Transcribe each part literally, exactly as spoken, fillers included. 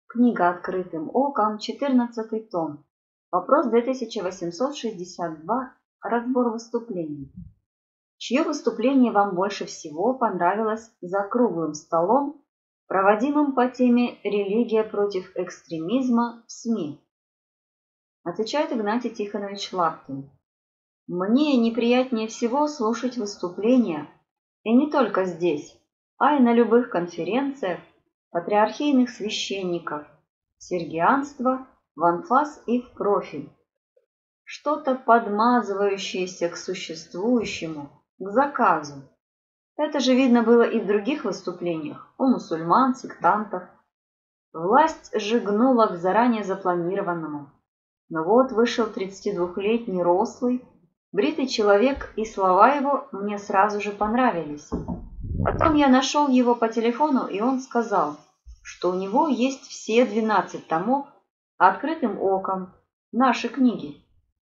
Книга «Открытым оком», четырнадцатый том. Вопрос две тысячи восемьсот шестьдесят два. Разбор выступлений. Чье выступление вам больше всего понравилось за круглым столом, проводимым по теме «Религия против экстремизма» в СМИ? Отвечает Игнатий Тихонович Лапкин. Мне неприятнее всего слушать выступления, и не только здесь, а и на любых конференциях, патриархийных священников, сергианства в анфас и в профиль. Что-то подмазывающееся к существующему, к заказу. Это же видно было и в других выступлениях, у мусульман, сектантов. Власть же гнула к заранее запланированному. Но вот вышел тридцатидвухлетний рослый, бритый человек, и слова его мне сразу же понравились. Потом я нашел его по телефону, и он сказал, что у него есть все двенадцать томов «Открытым оком», наши книги.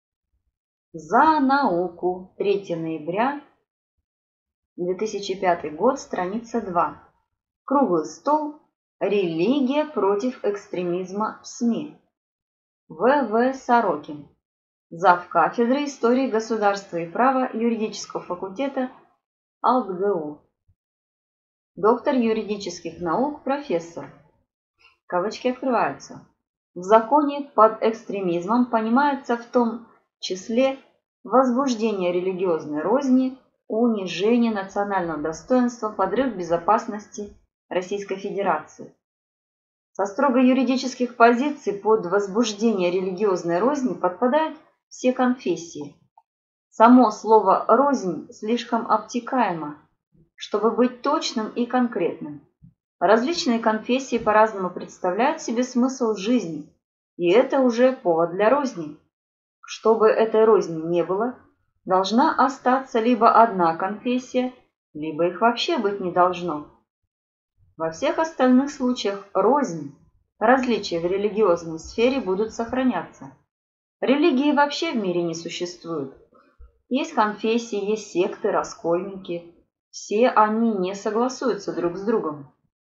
За науку. третьего ноября две тысячи пятый год, страница два. Круглый стол. Религия против экстремизма в СМИ. В В Сорокин. Зав. Кафедры истории государства и права юридического факультета АлтГУ. Доктор юридических наук, профессор. Кавычки открываются. В законе под экстремизмом понимается в том числе возбуждение религиозной розни, унижение национального достоинства, подрыв безопасности Российской Федерации. Со строго юридических позиций под возбуждение религиозной розни подпадают все конфессии. Само слово «рознь» слишком обтекаемо, чтобы быть точным и конкретным. Различные конфессии по-разному представляют себе смысл жизни, и это уже повод для розни. Чтобы этой розни не было, должна остаться либо одна конфессия, либо их вообще быть не должно. Во всех остальных случаях рознь, различия в религиозной сфере будут сохраняться. Религии вообще в мире не существует. Есть конфессии, есть секты, раскольники. Все они не согласуются друг с другом.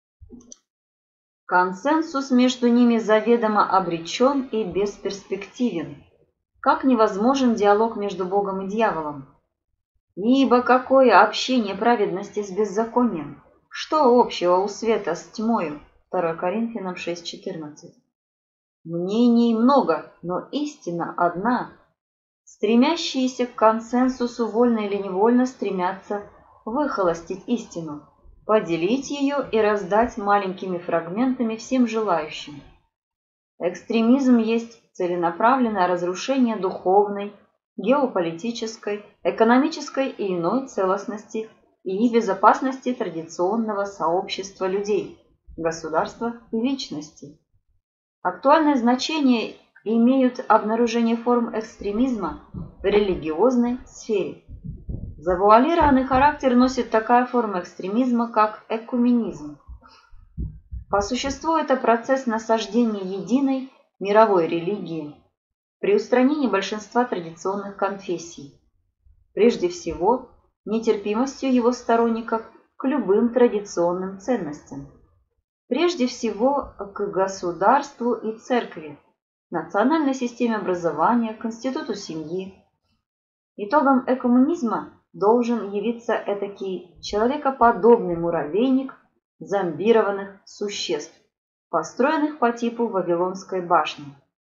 Консенсус между ними заведомо обречен и бесперспективен. Как невозможен диалог между Богом и дьяволом? Ибо какое общение праведности с беззаконием? Что общего у света с тьмою? второе Коринфянам шесть четырнадцать. Мнений много, но истина одна. Стремящиеся к консенсусу вольно или невольно стремятся выхолостить истину, поделить ее и раздать маленькими фрагментами всем желающим. Экстремизм есть целенаправленное разрушение духовной, геополитической, экономической и иной целостности и безопасности традиционного сообщества людей, государства и личностей. Актуальное значение имеют обнаружение форм экстремизма в религиозной сфере. Завуалированный характер носит такая форма экстремизма, как экуменизм. По существу это процесс насаждения единой мировой религии при устранении большинства традиционных конфессий. Прежде всего, нетерпимостью его сторонников к любым традиционным ценностям. Прежде всего, к государству и церкви, национальной системе образования, к институту семьи. Итогом экуменизма должен явиться этакий человекоподобный муравейник зомбированных существ, построенных по типу Вавилонской башни.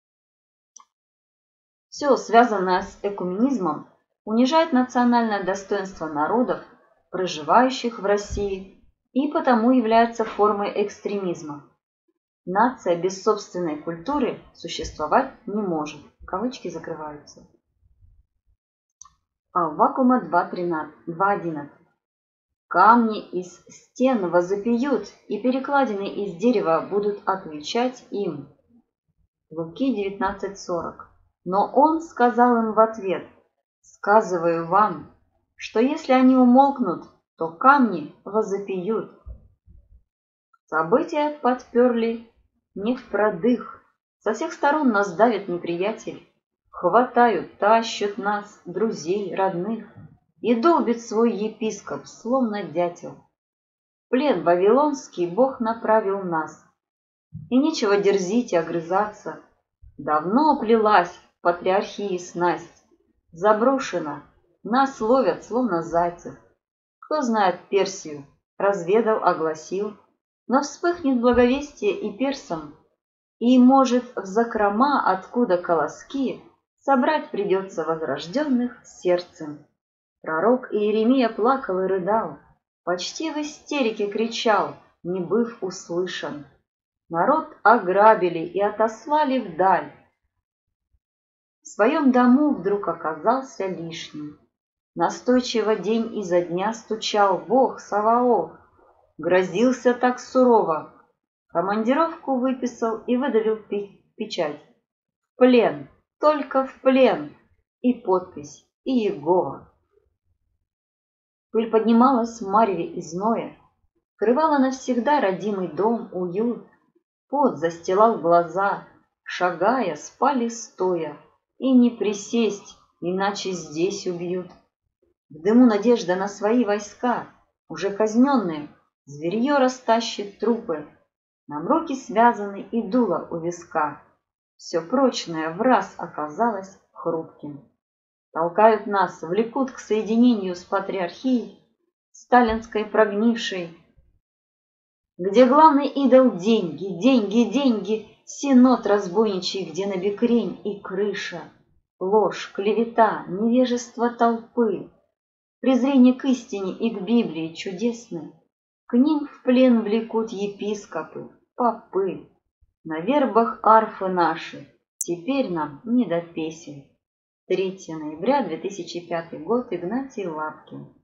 Все, связанное с экуменизмом, унижает национальное достоинство народов, проживающих в России, и потому является формой экстремизма. Нация без собственной культуры существовать не может. Кавычки закрываются. Аввакума два одиннадцать. Камни из стен возопьют, и перекладины из дерева будут отвечать им. Луки девятнадцать сорок. Но он сказал им в ответ: сказываю вам, что если они умолкнут, то камни возопьют. События подперли не впродых. Со всех сторон нас давит неприятель. Хватают, тащат нас, друзей, родных, и долбит свой епископ, словно дятел. В плен вавилонский Бог направил нас. И нечего дерзить и огрызаться. Давно плелась в патриархии снасть, заброшена, нас ловят, словно зайцев. Кто знает Персию, разведал, огласил, но вспыхнет благовестие и персам, и, может, в закрома, откуда колоски, собрать придется возрожденных сердцем. Пророк Иеремия плакал и рыдал, почти в истерике кричал, не быв услышан. Народ ограбили и отослали вдаль. В своем дому вдруг оказался лишним. Настойчиво день изо дня стучал Бог Саваоф, грозился так сурово. Командировку выписал и выдавил печать. В плен, только в плен, и подпись, и Иегова. Пыль поднималась в мареве и зное, крывала навсегда родимый дом, уют. Пот застилал глаза, шагая, спали стоя, и не присесть, иначе здесь убьют. В дыму надежда на свои войска, уже казненные, зверье растащит трупы. Нам руки связаны и дуло у виска, все прочное враз оказалось хрупким. Толкают нас, влекут к соединению с патриархией, сталинской прогнившей, где главный идол — деньги, деньги, деньги, синод разбойничий, где набекрень и крыша, ложь, клевета, невежество толпы, презрение к истине и к Библии чудесной. К ним в плен влекут епископы, попы, на вербах арфы наши, теперь нам не до песен. третьего ноября две тысячи пятый год. Игнатий Лапкин.